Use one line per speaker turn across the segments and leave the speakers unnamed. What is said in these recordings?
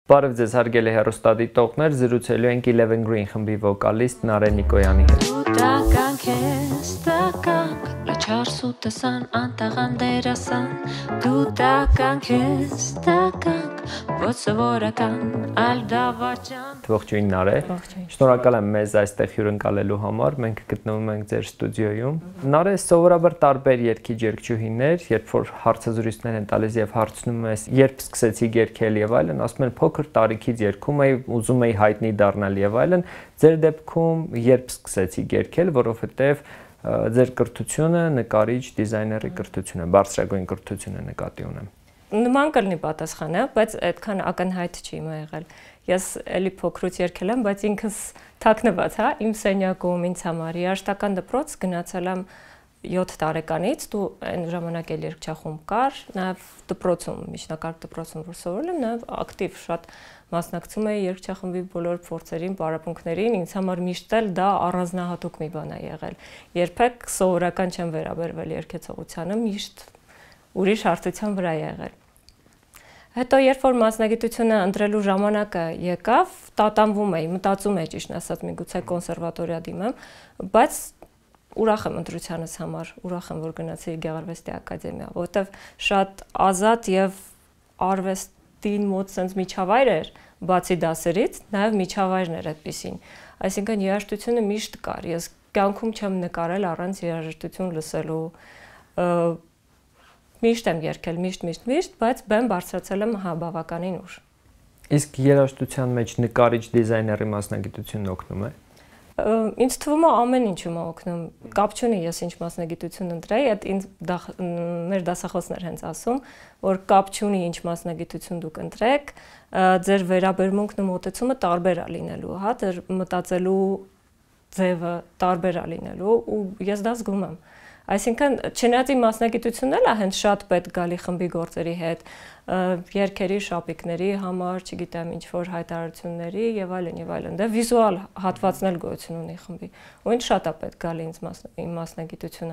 Բարև ձեզ հարգելի հեռուստադիտողներ, զրուցելու ենք Eleven Green խմբի վոկալիստ Նարէ Նիկոյանի հետ։ Ողջույն Նարէ։ Շնորհակալ եմ մեզ այստեղ հյուրընկալելու համար։ Մենք գտնվում ենք ձեր ստուդիոյում։ Նարէ, սովորաբար տարբեր երգիչ-երգչուհիներ, երբ որ հարցազրույցներ են տալիս եւ հարցնում ես, երբ սկսեցի երգել եւ այլն, ասում են փոքր տարիքից երգում էի, ուզում էի հայտնի դառնալ եւ այլն։ Ձեր դեպքում երբ սկսեցի երգել, որովհետեւ ձեր կրթությունը նկարիչ դիզայների կրթություն է, բարձրագույն կրթություն է նկատի ունեմ։
Նման կլինի պատասխանը, բայց այդքան ակնհայտ չի եղել։ Ես էլի փոքրուց երգել եմ, բայց ինքս թաքնված, հա, իմ սենյակում ինձ համար երաժշտական դպրոց գնացել եմ 7 տարեկանից, դու այն ժամանակ էլ երգչախումբ կար, նաև դպրոցում, միջնակարգ դպրոցում որ սովորել եմ, նաև ակտիվ շատ մասնակցում էի երգչախմբի բոլոր փորձերին, պարապմունքներին, ինձ համար միշտ էլ դա առանձնահատուկ մի բան է եղել։ Երբեք սովորական չեմ վերաբերվել երգեցողությանը, միշտ ուրիշ հարթության վրա եղել։ Հետո երբ որ մասնագիտությունը ընտրելու ժամանակը եկավ, տատանվում էի, մտածում էի ճիշտ ասած միգուցե կոնսերվատորիա դիմեմ, բայց ուրախ եմ ընտրությանս համար, ուրախ եմ որ գնացի Գեղարվեստի ակադեմիա, որովհետև շատ ազատ եւ արվեստին մոտ sense միջավայր էր, բացի դասերից, նաեւ միջավայրն էր այդպեսին։ Այսինքն երաժշտությունը միշտ կար, ես կյանքում չեմ նկարել առանց երաժշտություն լսելու։ Միշտ եմ երգել, միշտ, բայց բեմ բարձրացել եմ հա բավականին ուշ։
Իսկ երաժշտության մեջ նկարիչ դիզայների մասնագիտությունն օգնում է։
Ինձ թվում է ամեն ինչում է օգնում։ Կապ չունի ես ինչ մասնագիտություն ընտրեի, այդ ինձ մեր դասախոսներ հենց ասում, որ կապ չունի ինչ մասնագիտություն դուք ընտրեք, ձեր վերաբերմունքն ու մոտեցումը տարբեր է լինելու, հա, ձեր մտածելու ձևը տարբեր է լինելու ու ես դա զգում եմ։ Այսինքն չնայած իմ մասնագիտությունն էլ է հենց շատ պետք գալի խմբի գործերի հետ, երգերի, շապիկների համար, չգիտեմ, ինչ որ հայտարարությունների եւ այլն, դե վիզուալ հատվածն էլ գոյություն ունի խմբի։ Ու ինձ շատ է պետք գալի իմ մասնագիտությունը։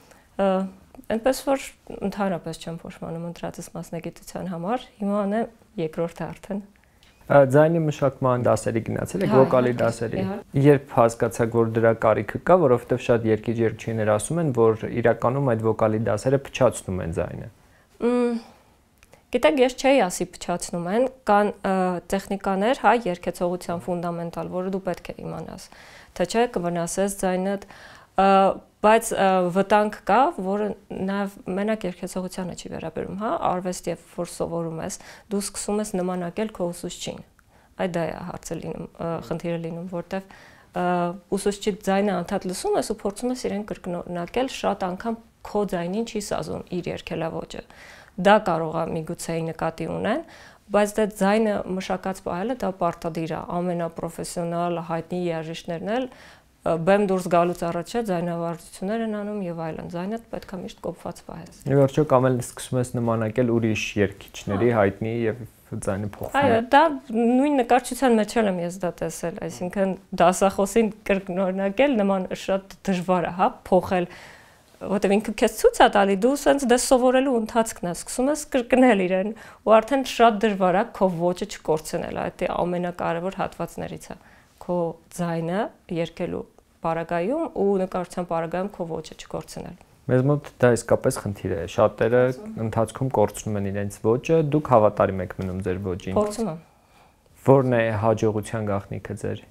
Այնպես որ ընդհանրապես չեմ փոշմանում ընտրածս մասնագիտության համար, հիմա անեմ երկրորդը արդեն։
Ձայնի մշակման դասերի գնացել եք, վոկալի դասերի։ Երբ հասկացաք, որ դրա կարիքը կա, որովհետև շատ երգիչ-երգչուհիներ ասում են, որ իրականում այդ վոկալի դասերը փչացնում են ձայնը։
Գիտեք, ես չէի ասի փչացնում են, կան տեխնիկաներ, հա, երգեցողության ֆունդամենտալ, որը դու պետք է իմանաս, թե չէ կվնասես ձայնդ, բայց վտանգ կա, որը նաև մենակ երգեցողությանը չի վերաբերում, հա, արվեստ եւ որ սովորում ես, դու սկսում ես նմանակել քո ուսուցչին։ Այդ դա է հարցը լինում, խնդիրը լինում, որտեվ ուսուցչի ձայնը անդադ լսում ես ու փորձում ես իրեն կրկնակել, շատ անգամ քո ձայնին չի սազում իր երգելավոճը։ Դա կարող է միգուցե նկատի ունեն, բայց դա ձայնը մշակած պահելը դա պարտադիր է, ամենապրոֆեսիոնալ հայտնի երաժիշտներն էլ բեմ դուրս գալուց առաջ ձայնավարություններ են անում եւ այլն, ձայնը պետք է միշտ կոփված պահես։
Եվ վերջո կամ էլ սկսում ես նմանակել ուրիշ երգիչների հայտնի եւ ձայնը փոխվում է։
Այո, դա նույն նկարչության մեջ եմ ես դա տեսել, այսինքն դասախոսին կրկնօրինակել նման շատ դժվար է, հա, փոխել, որտեղ ինքը քեզ ցույց է տալի, դու սենց դες սովորելու ընթացքն ես, սկսում ես կրկնել իրեն, ու արդեն շատ դժվար է քո ոճը չկորցնել, այդ ամենակարևոր հատվածներից է։ Քո ձայնը երգելու պարագայում ու նկարչության պարագայում քո ոճը չկորցնել։
Մեզ մոտ դա իսկապես խնդիր է։ Շատերը ընթացքում կորցնում են իրենց ոճը, դուք հավատարիմ եք մնում ձեր ոճին։
Փորձում եմ։
Որն է հաջողության գաղտնիքը ձեր։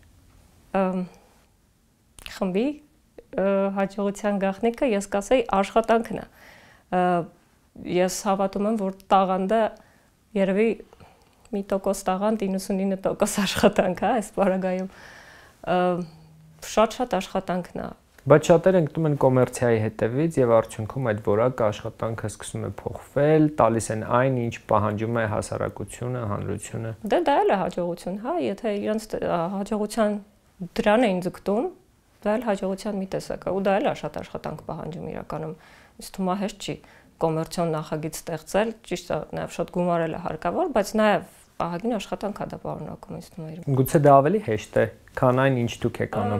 Խմբի հաջողության գաղտնիքը ես կասեի աշխատանքն է։ Ես հավատում եմ, որ տաղանդը երևի 1% տաղանդ 99% աշխատանք է այս պարագայում շատ աշխատանքն է
բայց շատերը ընկնում են կոմերցիայի հետևից եւ արդյունքում այդ որակը աշխատանքը սկսում է փոխվել, տալիս են այն, ինչ պահանջում է հասարակությունը, հանրությունը։
Դե դա էլ է հաջողություն, հա, եթե իրենց հաջողության դրան էին ձգտում, դա էլ հաջողության մի տեսակ է ու դա էլ է շատ աշխատանք պահանջում իրականում։ Ինձ թվում է հեշտ չի կոմերցիոն նախագիծ ստեղծել, ճիշտ է, նաեւ շատ գումարել է հարկավոր, բայց նաեւ ահագին աշխատանք է դա պարունակում ինձ թվում է։
Գուցե դա ավելի հեշտ է, քան այն, ինչ դուք եք անում հիմա։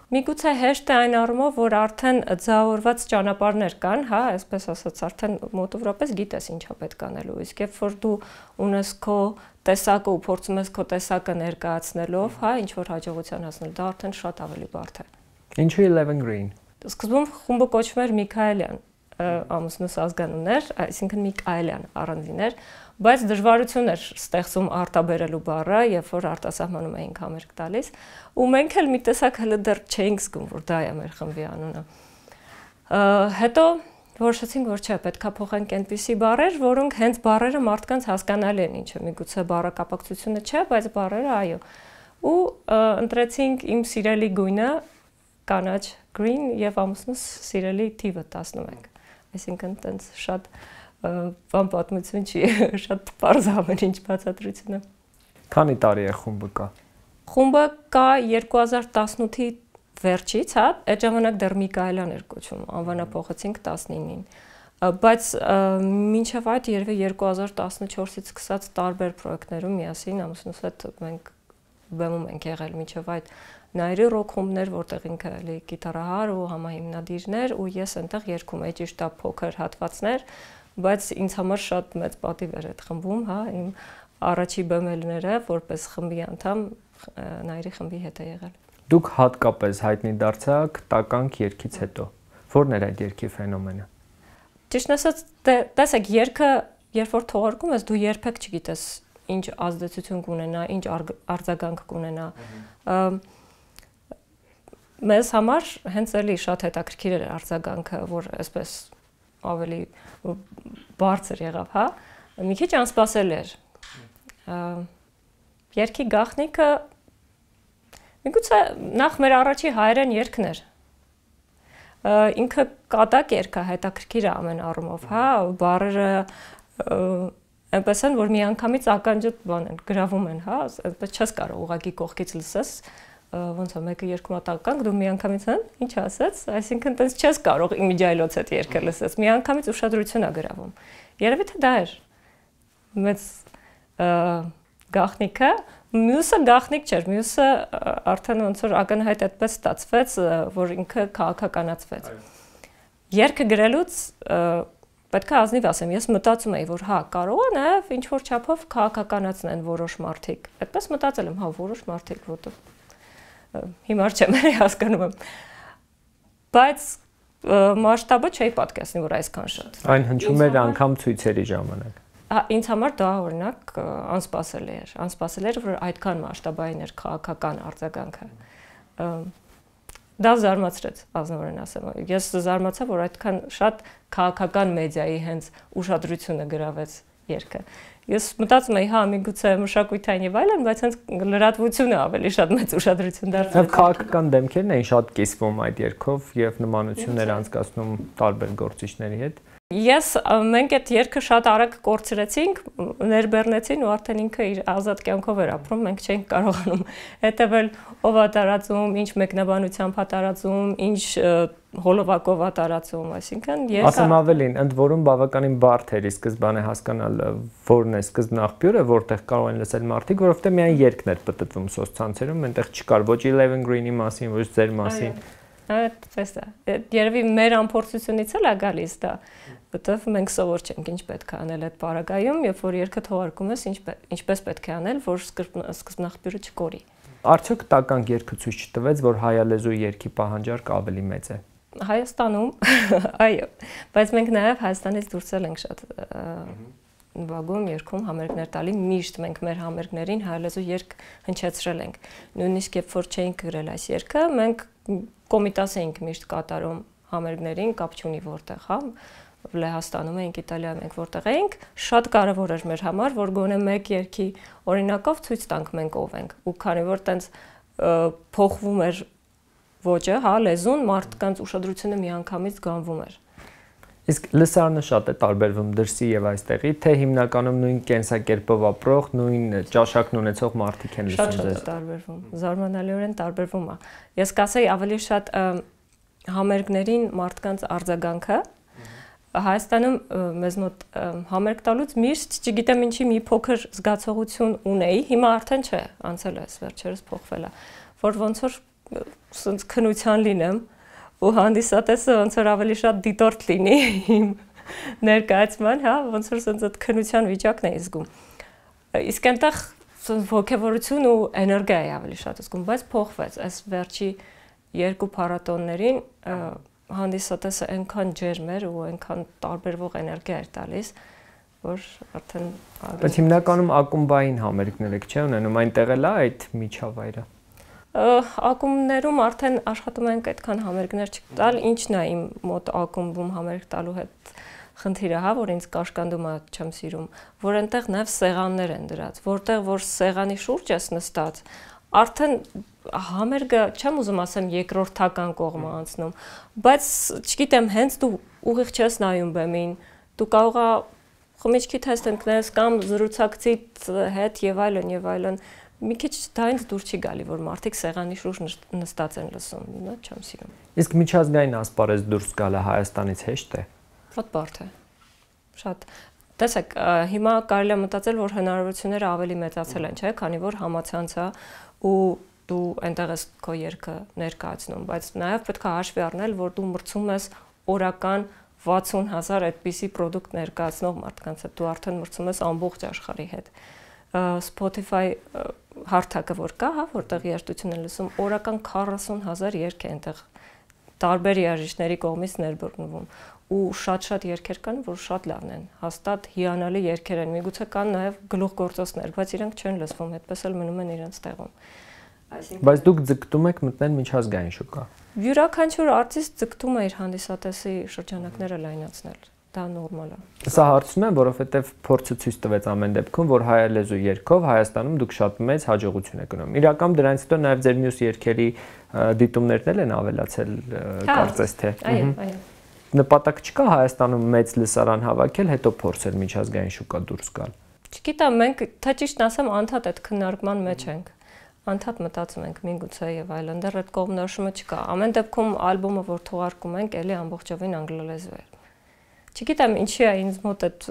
Միգուցե հեշտ է այն առումով, որ արդեն ձևավորված ճանապարհներ կան, հա, այսպես ասած, արդեն մոտավորապես գիտես ինչա պետք անելու, իսկ երբ որ դու ունես քո տեսակը ու փորձում ես քո տեսակը ներկայացնելով, հա, ինչ որ հաջողության հասնել, դա արդեն շատ ավելի բարդ է։
Ինչու 11 Green։
Սկզբում խումբը կոչվում էր Միքայելյան, ամուսնուս ազգանուններ, այսինքն Միքայելյան առանձին էր, բայց դժվարություն էր ստեղծում արտաբերելու բառը, երբ որ արտասահմանում էինք համերգ տալիս, ու մենք էլ մի տեսակ հələ դեռ չէինք զգում, որ դա է մեր խմբի անունը։ Հետո որոշեցինք, որ չէ, պետքա փոխենք այնպիսի բառեր, որոնք հենց բառերը մարդկանց հասկանալի են, ինչը միգուցե բառակապակցությունը չէ, բայց բառերը այո։ Ու ընտրեցինք իմ սիրելի գույնը կանաչ green եւ ամուսնուս սիրելի թիվը 11։ Այսինքն տենց շատ բան պատմություն չի, շատ պարզ ամեն ինչ բացատրությունը։
Քանի տարի է խումբը կա։
Խումբը կա 2018-ի վերջից, հա, այդ ժամանակ դեռ Միքայելյան էր կոչվում, անվանափոխեցինք 19-ին։ Բայց մինչև այդ երևի 2014-ից սկսած տարբեր պրոյեկտներում միասին ամուսնուս հետ մենք բեմում ենք եղել մինչև այդ Նայրի ռոք խումբներ, որտեղ ինքը էլի գիտարահար ու համահիմնադիրներ ու ես այնտեղ երգում էի ճիշտ է փոքր հատվածներ, բայց ինձ համար շատ մեծ պատիվ էր այդ խմբում, հա, իմ առաջի բեմելները որպես խմբի անդամ Նայրի խմբի հետ է եղել։
Դուք հատկապես հայտնի դարձաք տականք երգից հետո։ Որն էր այդ երգի ֆենոմենը։
Ճիշտ ասած, տեսեք, երգը երբ որ թողարկում ես, դու երբեք չգիտես ինչ ազդեցություն կունենա, ինչ արձագանք կունենա։ Մեզ համար հենց էլի շատ հետաքրքիր էր արձագանքը, որ այսպես ավելի բարձր եղավ, հա, մի քիչ անսպասելի էր։ Երգի գաղտնիքը միգուցե նախ մեր առաջի հայերեն երգն էր։ Ինքը կատակ երգ է, հետաքրքիր է ամեն առումով, հա, բառերը այնպես են, որ միանգամից ականջդ բան են, գրավում են, հա, այնպես չես կարող ուղղակի կողքից լսես, ոնց է մեկը երկում ատականք, դու միանգամից հա, ինչ ասեց, այսինքն տես չես կարող իմիջայլոց այդ երգը լսես, միանգամից ուշադրություն է գրավում։ Երևի թե դա էր մեծ գաղտնիքը, մյուսը գաղտնիք չէր, մյուսը արդեն ոնց որ ակնհայտ այդպես ստացվեց, որ ինքը քաղաքականացվեց։ Երգը գրելուց պետք է ազնիվ ասեմ, ես մտածում էի, որ հա, կարող է նաև ինչ որ չափով քաղաքականացնեն որոշ մարդիկ։ Այդպես մտածել եմ, հա, որոշ մարդիկ, որտեղ հիմար չեմ հասկանում եմ։ Բայց մասշտաբը չէի պատկերացնի, որ այսքան շատ։
Այն հնչում էր անգամ ցույցերի ժամանակ։
Ինձ համար դա օրինակ անսպասելի էր, որ այդքան մասշտաբային էր քաղաքական արձագանքը։ Դա զարմացրեց, ազնվորեն ասեմ։ Ես զարմացա, որ այդքան շատ քաղաքական մեդիայի հենց ուշադրությունը գրավեց երգը։ Ես մտածում էի, հա, միգուցե մշակութային եւ այլն, բայց հենց լրատվությունը ավելի շատ մեծ ուշադրություն դարձավ։
Քաղաքական դեմքերն էին շատ կիսվում այդ երգով եւ նմանություններ անցկացնում տարբեր գործիչների հետ։
Մենք այդ երգը շատ արագ կորցրեցինք, ներբեռնեցին ու արդեն ինքը իր ազատ կյանքով էր ապրում, մենք չէինք կարողանում հետևել ով է տարածում, ինչ մեկնաբանությամբ է տարածում, ինչ հոլովակով է տարածում, այսինքն երգը
ասեմ ավելին, ընդ որում բավականին բարդ էր ի սկզբանե հասկանալ որն է սկզբնաղբյուրը, որտեղ կարող են լսել մարդիկ, որովհետեւ միայն երգն էր պտտվում սոցցանցերում, այնտեղ չկար ոչ 11 Green-ի մասին, ոչ ձեր մասին։
Այդպես է։ Երևի մեր ամփոփությունից էլ է գալիս դա, որտեղ մենք սովոր չենք ինչ պետք է անել այդ պարագայում, երբ որ երգը թողարկում ես, ինչպես պետք է անել, որ սկզբնաղբյուրը չկորի։
Արդյոք տականք երգը ցույց չտվեց, որ հայալեզու երգի պահանջարկը ավելի մեծ է։
Հայաստանում, այո, բայց մենք նաև Հայաստանից դուրս ենք շատ վագում երգում համերգներ տալի, միշտ մենք մեր համերգներին հայալեզու երգ հնչեցրել ենք։ Նույնիսկ երբ որ չէինք գրել այս երգը, մենք կոմիտաս էինք միշտ կատարում համերգներին, կապ չունի որտեղ, հա, Լեհաստանում էինք, Իտալիայում էինք, որտեղ էինք, շատ կարևոր էր մեր համար, որ գոնե մեկ երգի օրինակով ցույց տանք մենք ով ենք, ու քանի որ տենց փոխվում էր ոճը, հա, լեզուն, մարդկանց ուշադրությունը միանգամից գանվում էր։
Իսկ լսարանը շատ է տարբերվում դրսի եւ այստեղի, թե հիմնականում նույն կենսակերպով ապրող, նույն ճաշակն ունեցող մարդիկ են լսում ձեզ։
Շատ տարբերվում, զարմանալիորեն տարբերվում է։ Ես կասեի ավելի շատ համերգներին մարդկանց արձագանքը Հայաստանում մեզ մոտ համերգ տալուց միշտ չգիտեմ ինչի մի փոքր զգացողություն ունեի, հիմա արդեն չէ, անցել է, վերջերս փոխվել է, որ ոնց որ սենց քնության լինեմ ու հանդիսատեսը ոնց որ ավելի շատ դիտորդ լինի իմ ներկայացման, հա, ոնց որ սենց այդ քնության վիճակն է զգում։ Իսկ այնտեղ սենց ոգևորություն ու էներգիա է ավելի շատ զգում, բայց փոխվեց այս վերջի երկու փառատոններին հանդիսատեսը այնքան ջերմ էր ու այնքան տարբերվող էներգիա էր տալիս, որ արդեն
բայց հիմնականում ակումբային համերգներ եք չէ՞ ունենում, այնտեղ էլ է այդ միջավայրը։
Ակումբներում արդեն աշխատում ենք այդքան համերգներ չտալ, ինչն է իմ մոտ ակումբում համերգ տալու հետ խնդիրը, հա, որ ինձ կաշկանդում է չեմ սիրում, որ այնտեղ նաև սեղաններ են դրած, որտեղ որ սեղանի շուրջ ես նստած, արդեն համերգը չեմ ուզում ասեմ երկրորդական կողմը անցնում, բայց չգիտեմ, հենց դու ուղիղ չես նայում բեմին, դու կարող ես խմիչքի թեստ ընկնես կամ զրուցակցիդ հետ եւ այլն, մի քիչ դա ինձ դուր չի գալի, որ մարդիկ սեղանի շուրջ նստած են լսում, նա չեմ սիրում։
Իսկ միջազգային ասպարեզ դուրս գալը Հայաստանից հեշտ է։
Շատ բարդ է։ Շատ։ Տեսեք, հիմա կարելի է մտածել, որ հնարավորությունները ավելի մեծացել են, չէ՞, քանի որ համացանց է ու դու այնտեղ ես քո երգը ներկայացնում, բայց նաև պետք է հաշվի առնել, որ դու մրցում ես օրական 60,000 այդպիսի պրոդուկտ ներկայացնող մարդկանց հետ, դու արդեն մրցում ես ամբողջ աշխարհի հետ։ Spotify հարթակը որ կա, հա, որտեղ երաժշտություն են լսում, օրական 40,000 երգ է այնտեղ տարբեր երաժիշտների կողմից ներբեռնվում ու շատ երգեր կան, որ շատ լավն են, հաստատ հիանալի երգեր են, միգուցե կան նաև գլուխգործոցներ, բայց իրենք չեն լսվում, այդպես էլ մնում են իրենց տեղում։
Բայց դուք ձգտում եք մտնել միջազգային շուկա։
Յուրաքանչյուր արտիստ ձգտում է իր հանդիսատեսի շրջանակները լայնացնել, դա նորմալ է։
Սա հարցնում եմ, որովհետև փորձը ցույց տվեց ամեն դեպքում, որ հայալեզու երգով Հայաստանում դուք շատ մեծ հաջողություն եք ունենում։ Իրական դրանից հետո նաև ձեր մյուս երգերի դիտումներն էլ են ավելացել, կարծես թե։
Այո։
Նպատակ չկա Հայաստանում մեծ լսարան հավաքել, հետո փորձել միջազգային շուկա դուրս գալ։
Չգիտեմ, մենք թե ճիշտն ասեմ, անդադ այդ քննարկման մեջ ենք։ Անդադ մտածում ենք միգուցե եւ այլն, դեռ այդ կողմնորոշումը չկա։ Ամեն դեպքում ալբոմը, որ թողարկում ենք, էլի ամբողջովին անգլալեզու է։ Չգիտեմ, ինչի է ինձ մոտ այդ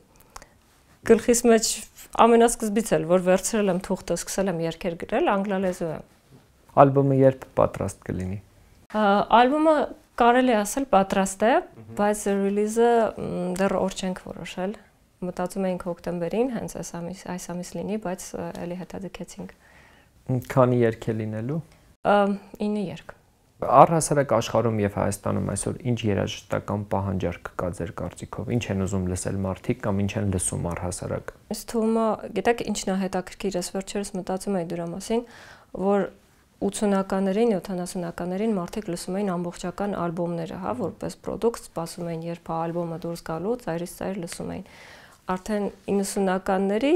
գլխիս մեջ ամենասկզբից էլ, որ վերցրել եմ թուղթը, սկսել եմ երգեր գրել, անգլալեզու է։
Ալբոմը երբ պատրաստ կլինի։
Ալբոմը կարելի ասել պատրաստ է, բայց ռիլիզը դեռ օր չենք որոշել։ Մտածում էինք հոկտեմբերին, հենց այս ամիս լինի, բայց էլի հետաձգեցինք։
Քանի երգ է լինելու։
9 երգ։
Առհասարակ աշխարհում եւ Հայաստանում այսօր ինչ երաժշտական պահանջարկ կա ձեր կարծիքով։ Ինչ են ուզում լսել մարդիկ կամ ինչ են լսում առհասարակ։
Ինձ թվում է, գիտեք, ինչն է հետաքրքիր, ես վերջերս մտածում էի դրա մասին, որ 80-ականներին, 70-ականներին մարդիկ լսում էին ամբողջական ալբոմները, հա, որպես պրոդուկտ, սպասում էին, երբ ալբոմը դուրս գալու, ծայրից ծայր լսում էին։ Արդեն 90-ականների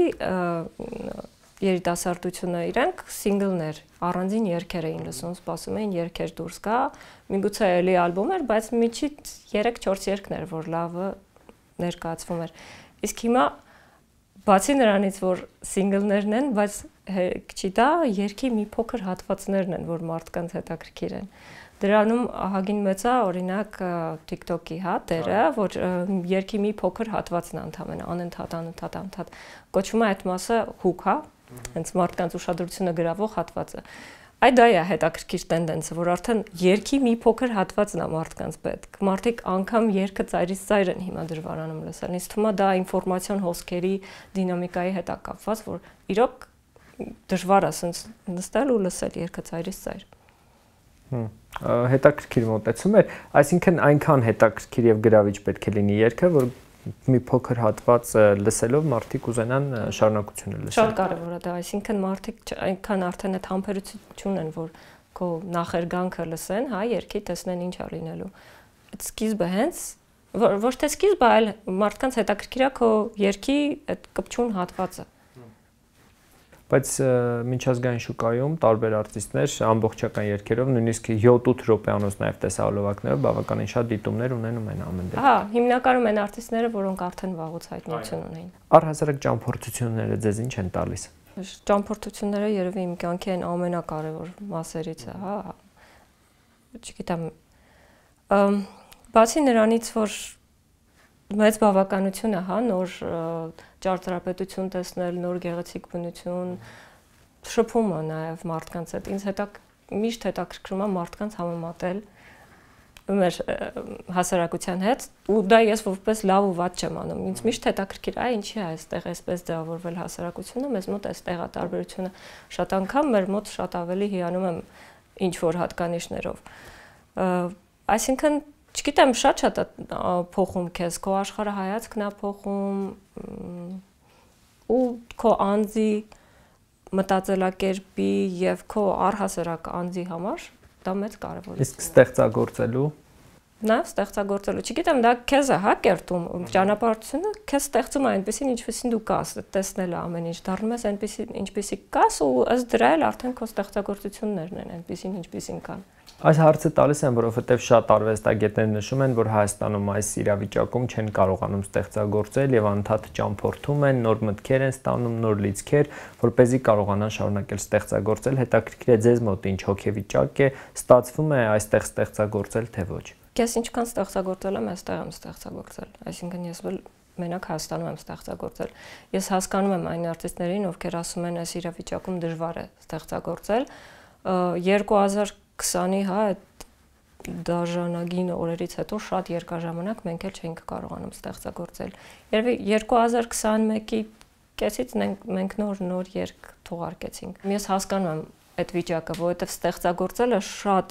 երիտասարդությունը իրենք սինգլներ, առանձին երգեր էին լսում, սպասում էին երգեր դուրս գա, միգուցե էլի ալբոմ էր, բայց միջից 3-4 երգներ, որ լավը ներկայացվում էր։ Իսկ հիմա բացի նրանից, որ սինգլներն են, բայց չի դա երգի մի փոքր հատվածներն են, որ մարդկանց հետաքրքիր են։ Դրանում ահագին մեծ է օրինակ TikTok-ի, հա, դերը, որ երգի մի փոքր հատվածն է ընդհանրապես անընդհատ կոչվում է այդ մասը hook, հա, հենց մարդկանց ուշադրությունը գրավող հատվածը։ Այդ դա է հետաքրքիր տենդենսը, որ արդեն երգի մի փոքր հատվածն է մարդկանց պետք։ Մարդիկ անգամ երգը ծայրից ծայր են հիմա դժվարանում լսել։ Ինձ թվում է դա ինֆորմացիոն հոսքերի դինամիկայի հետ է կապված, որ իրոք դժվար է ասենց նստել ու լսել երգը ծայրից ծայր։
Հետաքրքիր մոտեցում էր, այսինքն այնքան հետաքրքիր եւ գրավիչ պետք է լինի երգը, որ մի փոքր հատված լսելով մարդիկ ուզենան շարունակությունը լսել։
Շատ կարևոր է դա, այսինքն մարդիկ այնքան արդեն այդ համբերություն են, որ քո նախերգանքը լսեն, հա, երգի տեսնեն ինչ է լինելու։ Այդ սկիզբը հենց ոչ թե սկիզբը, այլ մարդկանց հետաքրքիր է քո երգի այդ կպչուն հատվածը։
Բայց միջազգային շուկայում տարբեր արտիստներ ամբողջական երգերով, նույնիսկ 7-8 րոպեանոց նաև տեսահոլովակներով բավականին շատ դիտումներ ունենում են ամեն դեպքում։
Հա, հիմնականում են արտիստները, որոնք արդեն վաղուց հայտնություն ունեն։
Առհասարակ ճամփորդությունները ձեզ ինչ են տալիս։
Ճամփորդությունները երևի իմ կյանքի այն ամենակարևոր մասերից է, հա։ Չգիտեմ, բացի նրանից, որ մեծ բավականություն է, հա, նոր ճարտարապետություն տեսնել, նոր գեղեցիկ բնություն, շփումը նաև մարդկանց հետ։ միշտ հետաքրքրում է մարդկանց համեմատել մեր հասարակության հետ ու դա ես որպես լավ ու վատ չեմ անում ինձ միշտ հետաքրքիր է ինչի է այստեղ այսպես ձևավորվել հասարակությունը մեզ մոտ այստեղ է տարբերությունը շատ անգամ մեր մոտ շատ ավելի հիանում եմ ինչ որ հատկանիշներով այսինքն չգիտեմ շատ փոխում քեզ քո աշխարհայացքն է փոխում ու քո անձի մտածելակերպի եւ քո առհասարակ անձի համար դա մեծ կարևոր է։
Իսկ ստեղծագործելու
Նաեւ ստեղծագործելու, չգիտեմ, դա քեզ է հա կերտում, ճանապարհությունը քեզ ստեղծում է այնպեսին, ինչպեսին դու կաս, տեսնել ամեն ինչ, դառնում ես այնպեսին, ինչպեսի կաս ու ըստ դրա էլ արդեն քո ստեղծագործություններն են այնպեսին, ինչպեսին կան։
Այս հարցը տալիս եմ, որովհետև շատ արվեստագետներ նշում են, որ Հայաստանում այս իրավիճակում չեն կարողանում ստեղծագործել եւ անդադ ճամփորդում են, նոր մտքեր են ստանում, նոր լիցքեր, որպեսզի կարողանան շարունակել ստեղծագործել։ Հետաքրքիր է ձեզ մոտ ինչ հոգեվիճակ է, ստացվում է այստեղ ստեղծագործել թե ոչ։
Ես ինչքան ստեղծագործել եմ, այստեղ եմ ստեղծագործել։ Այսինքն ես մենակ Հայաստանում եմ ստեղծագործել։ Ես հասկանում եմ այն արտիստներին, ովքեր ասում են, այս իրավիճակում դժվար է ստեղծագործել։ 2020-ի հա այդ դաժանագին օրերից հետո շատ երկար ժամանակ մենք էլ չենք կարողանում ստեղծագործել։ Երևի 2021-ի կեսից մենք նոր երգ թողարկեցինք։ Ես հասկանում եմ այդ վիճակը, որովհետև ստեղծագործելը շատ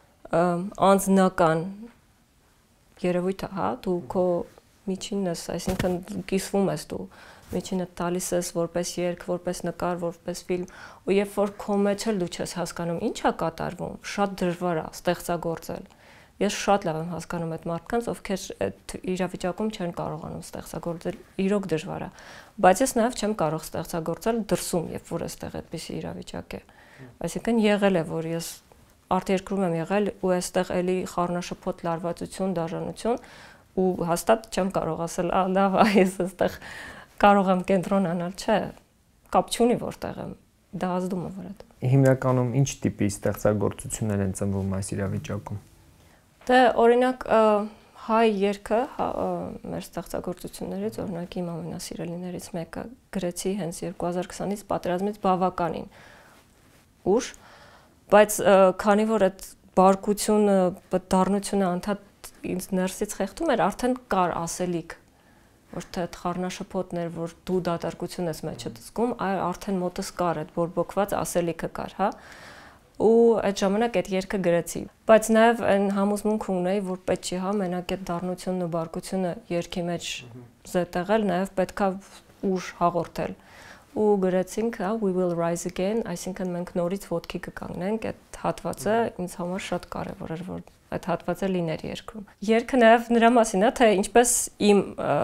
անձնական երևույթ է, հա, դու քո միջինն ես, այսինքն կիսվում ես դու միջինը տալիս ես որպես երգ, որպես նկար, որպես ֆիլմ, ու երբ որ քո մեջ էլ դու չես հասկանում ինչ է կատարվում, շատ դժվար է ստեղծագործել։ Ես շատ լավ եմ հասկանում այդ մարդկանց, ովքեր այդ իրավիճակում չեն կարողանում ստեղծագործել, իրոք դժվար է, բայց ես նաև չեմ կարող ստեղծագործել դրսում, երբ որ այստեղ այդպիսի իրավիճակ է։ Այսինքն եղել է, որ ես արտերկրում եմ եղել ու այստեղ էլի խառնաշփոթ լարվածություն, դաժանություն ու հաստատ չեմ կարող ասել, լավ, ես այստեղ կարող եմ կենտրոնանալ, չէ, կապ չունի որտեղ եմ, դա ազդում է վրատ։
Հիմնականում ինչ տիպի ստեղծագործություններ են ծնվում այս իրավիճակում։
Դե օրինակ հայ երգը մեր ստեղծագործություններից օրինակ իմ ամենասիրելիներից մեկը գրեցի հենց 2020-ից պատերազմից բավականին ուշ, բայց քանի որ այդ բարկությունը, դառնությունը անդադ ինձ ներսից խեղդում էր, արդեն կար ասելիք, որ թե այդ խառնաշփոթներ, որ դու դատարկություն ես մեջդ զգում, արդեն մոտս կար այդ բորբոքված ասելիքը կար, հա։ Ու այդ ժամանակ այդ երգը գրեցի, բայց նաև այն համոզմունք ունեի, որ պետք չի հա մենակ այդ դառնությունն ու բարկությունը երգի մեջ զետեղել, նաև պետքա ուժ հաղորդել։ Ու գրեցինք, հա, we will rise again, այսինքն մենք նորից ոտքի կկանգնենք, այդ հատվածը ինձ համար շատ կարևոր էր, որ այդ հատվածը լիներ երգում։ Երգը նաև նրա մասին է, թե ինչպես իմ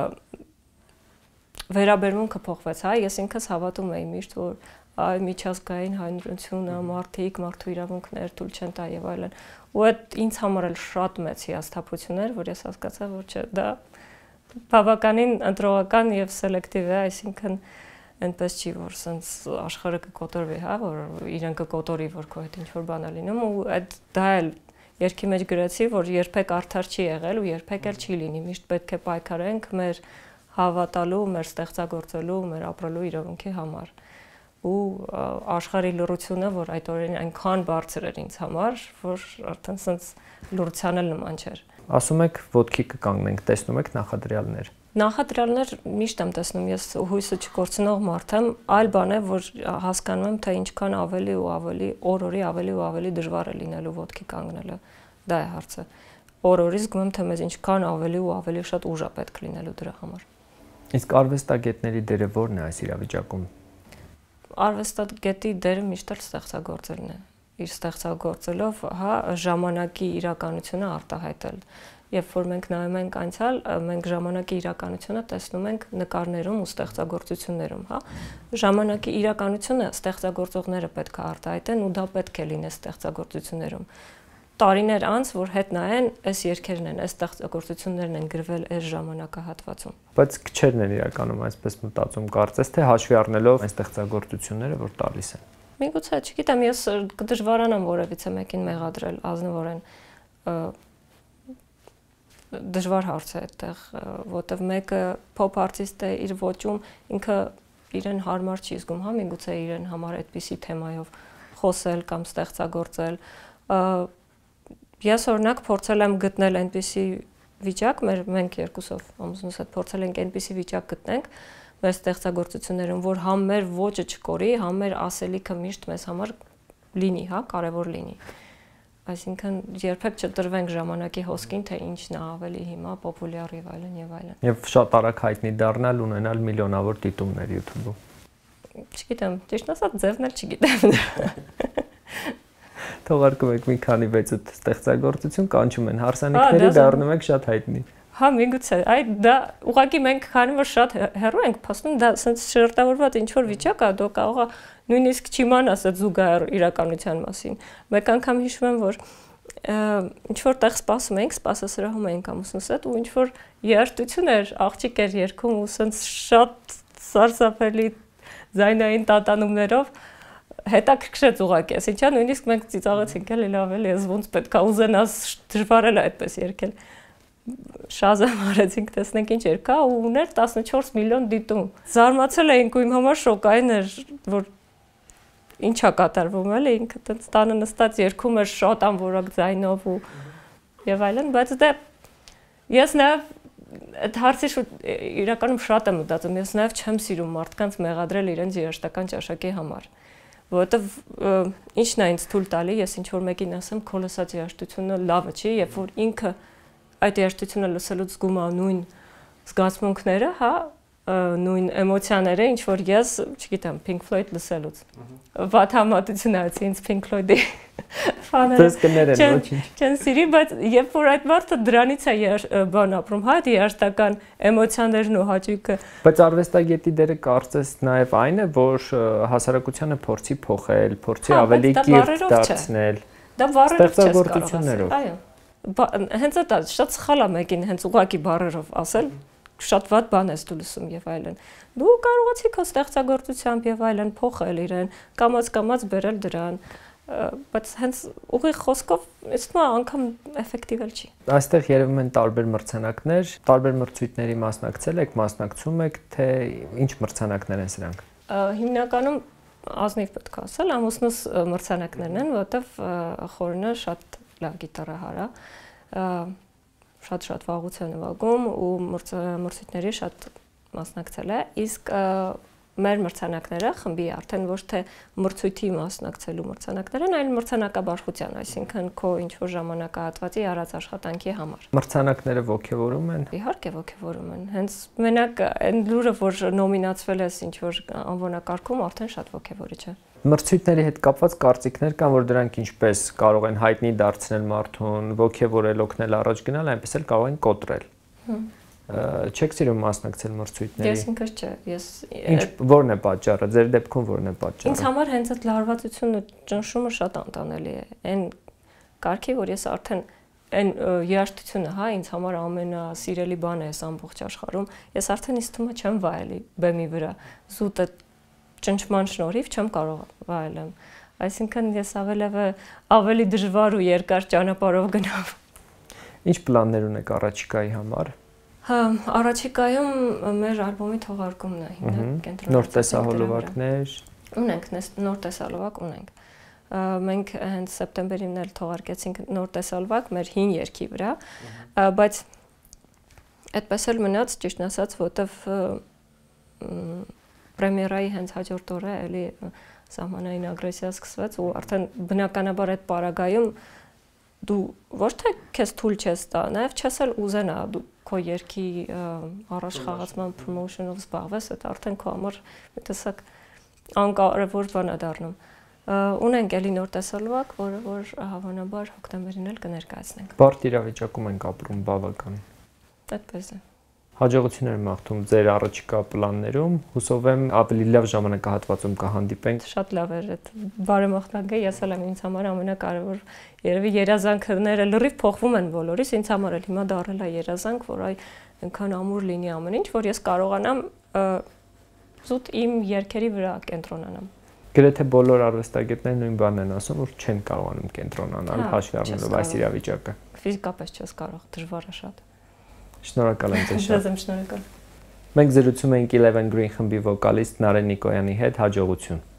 վերաբերմունքը փոխվեց, հա, ես ինքս հավատում էի միշտ, որ այ միջազգային հանրությունը, մարդու իրավունքներ թույլ չեն տա եւ այլն։ Ու այդ ինձ համար էլ շատ մեծ հիասթափություն էր, որ ես հասկացա, որ չէ, դա բավականին ընտրողական եւ սելեկտիվ է, այսինքն այնպես չի, որ սենց աշխարհը կկոտորվի, հա, որ իրեն կկոտորի, որ քո հետ ինչ-որ բան է լինում, ու այդ դա էլ երգի մեջ գրեցի, որ երբեք արդար չի եղել ու երբեք էլ չի լինի, միշտ պետք է պայքարենք մեր հավատալու, մեր ստեղծագործելու, մեր ապրելու իրավունքի համար։ Ու աշխարհի լռությունը, որ այդ օրերին այնքան բարձր էր ինձ համար, որ արդեն սենց լռության էլ նման չէր։
Ասում եք ոտքի կկանգնենք, տեսնում եք նախադրյալներ։
Նախադրյալներ միշտ եմ տեսնում, ես հույսը չկորցնող մարդ եմ, այլ բան է, որ հասկանում եմ, թե ինչքան ավելի ու ավելի, օր-օրի ավելի ու ավելի դժվար է լինելու ոտքի կանգնելը։ Դա է հարցը։ Օր-օրի զգում եմ, թե մեզ ինչքան ավելի ու ավելի շատ ուժ է պետք լինելու դրա համար։
Իսկ արվեստագետների դերը ո՞րն է այս իրավիճակում։
Արվեստագետի դերը միշտ էլ ստեղծագործելն է։ Իր ստեղծագործելով, հա, ժամանակի իրականությունը արտահայտել։ Երբ որ մենք նայում ենք անցյալ, մենք ժամանակի իրականությունը տեսնում ենք նկարներում ու ստեղծագործություններում, հա։ Ժամանակի իրականությունը ստեղծագործողները պետք է արտահայտեն ու դա պետք է լինի ստեղծագործություններում։ Տարիներ անց, որ հետ նայեն, այս երգերն են, այս ստեղծագործություններն են գրվել այս ժամանակահատվածում։
Բայց քչերն են իրականում այսպես մտածում, կարծես թե հաշվի առնելով այն ստեղծագործությունները, որ տալիս են։
Միգուցե, չգիտեմ, ես կդժվարանամ որևիցե մեկին մեղադրել ազնվորեն։ Դժվար հարց է այդտեղ, որտեղ մեկը փոփ արտիստ է իր ոճում, ինքը իրեն հարմար չի զգում, հա, միգուցե իրեն համար այդպիսի թեմայով խոսել կամ ստեղծագործել։ Ես օրինակ փորձել եմ գտնել այնպիսի վիճակ, մենք երկուսով ամուսնուս հետ փորձել ենք այնպիսի վիճակ գտնենք մեր ստեղծագործություններում, որ համ մեր ոճը չկորի, համ մեր ասելիքը միշտ մեզ համար լինի, հա, կարևոր լինի։ Այսինքն երբեք չտրվենք ժամանակի հոսքին, թե ինչն է ավելի հիմա պոպուլյար եւ այլն եւ այլն։
Եվ շատ արագ հայտնի դառնալ, ունենալ միլիոնավոր դիտումներ YouTube-ում։
Չգիտեմ, ճիշտ ասած, ձևն էլ չգիտեմ։
Թողարկում եք մի քանի 6-8 ստեղծագործություն, կանչում են հարսանիքների, դառնում եք շատ հայտնի։
Հա, միգուցե, դա ուղղակի մենք քանի որ շատ հեռու ենք փաստում, դա sense շերտավորված ինչ որ վիճակ է, դու կարող ես նույնիսկ չիմանաս այդ զուգահեռ իրականության մասին։ Մեկ անգամ հիշում եմ, որ ինչ որտեղ սպասում էինք, սպասասրահում էինք ամուսնուս հետ ու ինչ որ երաժշտություն էր, աղջիկ էր երգում ու sense շատ սարսափելի ձայնային տատանումներով հետաքրքրեց ուղղակի, այսինքն նույնիսկ մենք ծիծաղեցինք էլի լավ էլի, ես ոնց պետք է ուզենաս դժվար է այդպես երգել։ Շազամ արեցինք, տեսնենք ինչ երգա ու ուներ 14 միլիոն դիտում։ Զարմացել էինք ու իմ համար շոկային էր, որ ինչա կատարվում էլի, ինքը տենց տանը նստած երգում էր շատ անորակ ձայնով ու եւ այլն, բայց դե ես նաեւ այդ հարցի իրականում շատ եմ մտածում, ես նաեւ չեմ սիրում մարդկանց մեղադրել իրենց երաժշտական ճաշակի համար, որովհետեւ ինչն է ինձ թույլ տալի, ես ինչ որ մեկին ասեմ, քո լսած երաժշտությունը լավը չի, երբ որ ինքը այդ երաժշտությունը լսելուց զգում է նույն զգացմունքները, հա, նույն էմոցիաները, ինչ որ ես, չգիտեմ, Pink Floyd լսելուց։ Վատ համատություն արեցի ինձ Pink Floyd-ի ֆաները։
Դες կներեն ոչինչ։
Չեն սիրի, բայց երբ որ այդ մարդը դրանից է բան ապրում, հա, երաժշտական էմոցիաներն ու հաճույքը։
Բայց արվեստագետի դերը կարծես նաև այն է, որ հասարակությանը փորձի փոխել, փորձի ավելի կիրթ դարձնել։
Դա բառերով չես
ստեղծագործություններով։
Այո։ Հենց դա շատ սխալ է մեկին հենց ուղղակի բառերով ասել, շատ վատ բան ես դու լսում եւ այլն։ Դու կարողացի քո ստեղծագործությամբ եւ այլն փոխել իրեն, կամաց բերել դրան, բայց հենց ուղիղ խոսքով իստու անգամ էֆեկտիվ էլ չի։
Այստեղ երևում են տարբեր մրցանակներ, տարբեր մրցույթների մասնակցել եք, մասնակցում եք, թե ինչ մրցանակներ են սրանք։
Հիմնականում ազնիվ պետք է ասել, ամուսնուս մրցանակներն են, որովհետեւ խորինը շատ լավ գիտարահար է, շատ վաղուց է նվագում ու մրցույթների շատ մասնակցել է, իսկ մեր մրցանակները խմբի արդեն ոչ թե մրցույթի մասնակցելու մրցանակներ են, այլ մրցանակաբաշխության, այսինքն քո ինչ-որ ժամանակահատվածի արած աշխատանքի համար։
Մրցանակները ոգևորում են։
Իհարկե ոգևորում են։ Հենց մենակ այն լուրը, որ նոմինացվել ես ինչ-որ անվանակարգում, արդեն շատ ոգևորիչ է։
Մրցույթների հետ կապված կարծիքներ կան, որ դրանք ինչպես կարող են հայտնի դարձնել մարդուն, ոգևորել, օգնել առաջ գնալ, այնպես էլ կարող են կոտրել։ Չեք սիրում մասնակցել մրցույթների։
Ես ինքս չէ, ես
Որն է պատճառը, ձեր դեպքում որն է պատճառը։
Ինձ համար հենց այդ լարվածությունը, ճնշումը շատ անտանելի է։ Այն կարգի, որ ես արդեն այն երաժշտությունը, հա, ինձ համար ամենասիրելի բանը է ամբողջ աշխարհում, ես արդեն ինձ թվում է չեմ վայելի բեմի վրա։ Զուտ ճնշման շնորհիվ չեմ կարող վայելեմ։ Այսինքն ես ավելի դժվար ու երկար ճանապարհով գնամ։ Ինչ
պլաններ ունեք առաջիկայի համար։
Հա, առաջիկայում մեր ալբոմի թողարկումն է հիմնականում։
Նոր տեսահոլովակներ
ունենք, նոր տեսահոլովակ ունենք։ Մենք հենց սեպտեմբերին էլ թողարկեցինք նոր տեսահոլովակ մեր 5 երգի վրա, բայց այդպես էլ մնաց, ճիշտ ասած, որտեվ պրեմիերայի հենց հաջորդ օրը էլի սահմանային ագրեսիա սկսվեց ու արդեն բնականաբար այդ պարագայում դու ոչ թե քեզ թույլ չես տա, նաև չես էլ ուզենա դու քո երգի առաջխաղացման promotion-ով զբաղվես, դա արդեն քո համար մի տեսակ անկարևոր բան է դառնում։ Ունենք էլի նոր տեսահոլովակ, որը որ հավանաբար հոկտեմբերին էլ կներկայացնենք։
Բարդ իրավիճակում ենք ապրում բավական։
Այդպես է։
Հաջողություններ մաղթում ձեր առաջիկա պլաններում, հուսով եմ ավելի լավ ժամանակահատվածում կհանդիպենք։
Շատ լավ էր այդ բարեմաղթանքը, ես էլ եմ ինձ համար ամենակարևոր երևի երազանքները լրիվ փոխվում են բոլորիս, ինձ համար էլ հիմա դառել է երազանք, որ այնքան ամուր լինի ամեն ինչ, որ ես կարողանամ զուտ իմ երգերի վրա կենտրոնանամ։
Գրեթե բոլոր արվեստագետները նույն բանն են ասում, որ չեն կարողանում կենտրոնանալ հաշվի առնելով այս իրավիճակը։
Ֆիզիկապես չես կարող, դժվար է շատ։
Շնորհակալ եմ ձեզ շատ։
Ձեզ եմ շնորհակալ։
Մենք զրուցում էինք Eleven Green խմբի վոկալիստ Նարեն Նիկոյանի հետ, հաջողություն։